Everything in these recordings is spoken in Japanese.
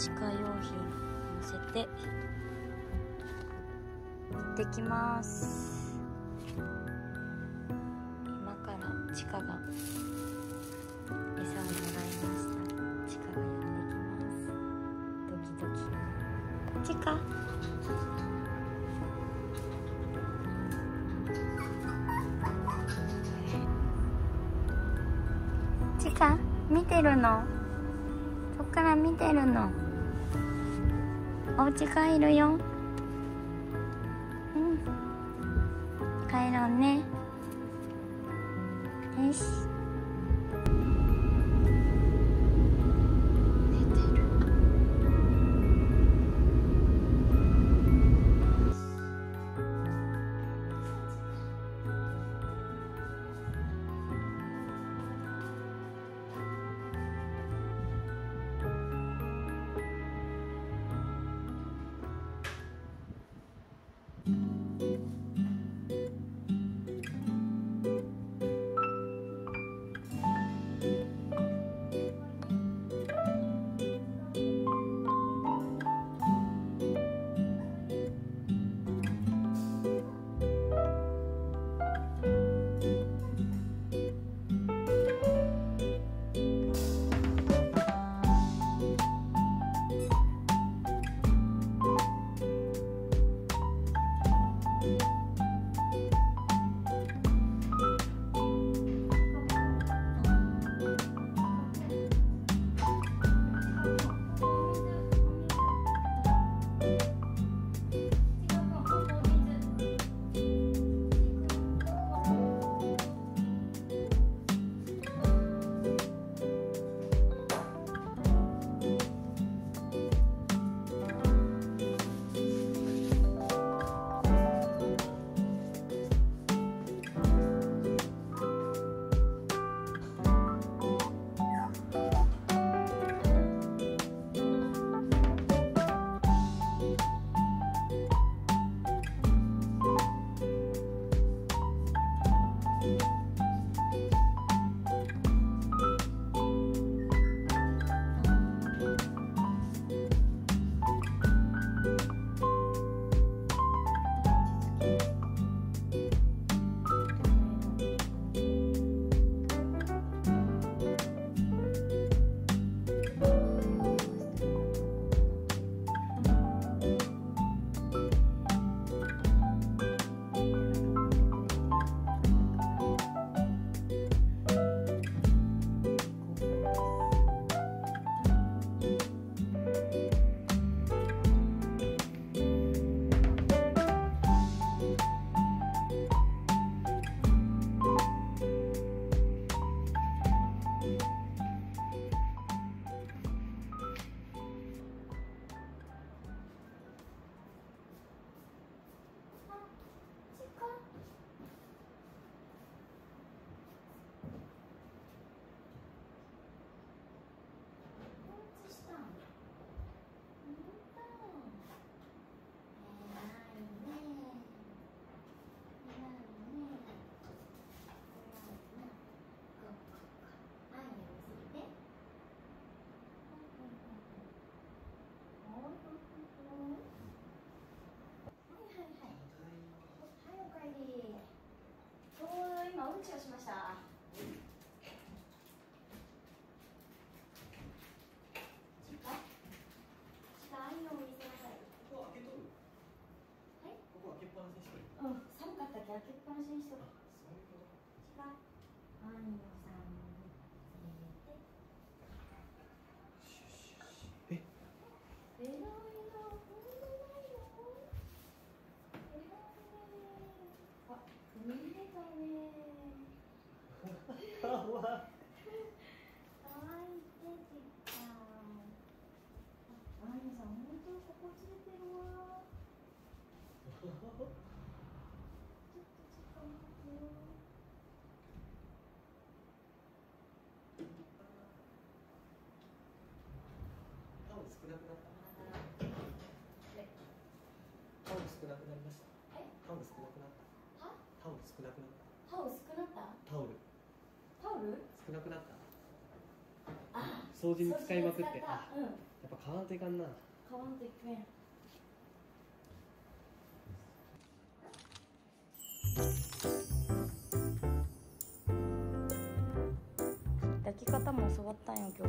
歯科用品乗せて行ってきます。今からチカが餌をもらいました。チカがやってきます。ドキドキ。チカ、チカ見てるの？そっから見てるの。お家帰るよ。うん、帰ろうね。よし。 うんちをしました。アイを見せなさい。 ここ開けとる。 はい。 ここ開けっぱなしにしとる。 うん、寒かったけど開けっぱなしにしとる。 そういうこと。 アイをさんに入れて。 え。 偉いな、ほんとないよ。偉いね。あ、見えたね。 かわいい。タオル少なくなった。タオル少なくなりました。タオル少なくなった。タオル少なくなった。 タオル少なった。 タオル。 タオル少なくなった。 あ、 掃除に使いまくって。 うん。 っぱ買わんといかんな。 買わんといけん。 抱き方も教わったんよ今日。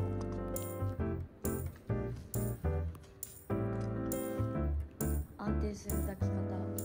安定する抱き方。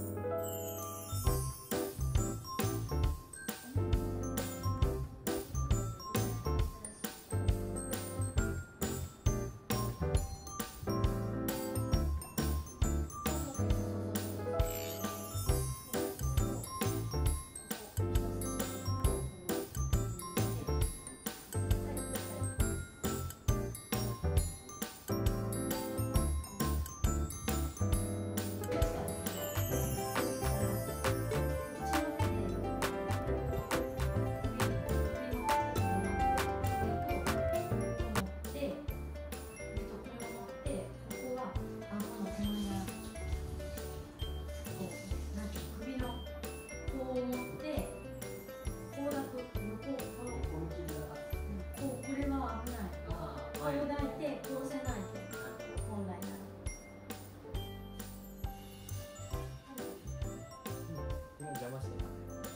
邪魔してたね。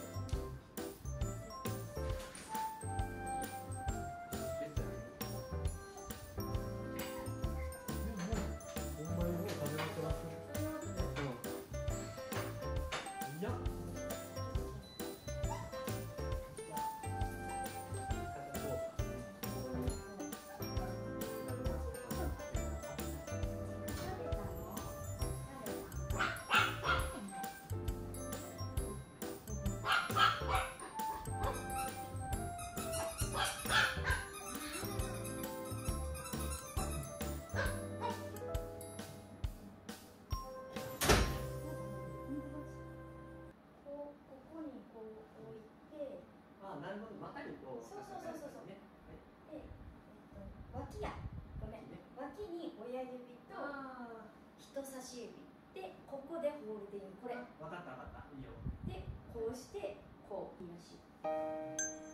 ほんまにもう食べまくらす。いや。なるほど、またにこう。 そうそうそうそう。で、脇や。ごめん。脇に親指と人差し指。で、ここでホールディング。これ。 わかったわかった。いいよ。 で、こうして、こう。いいらしい。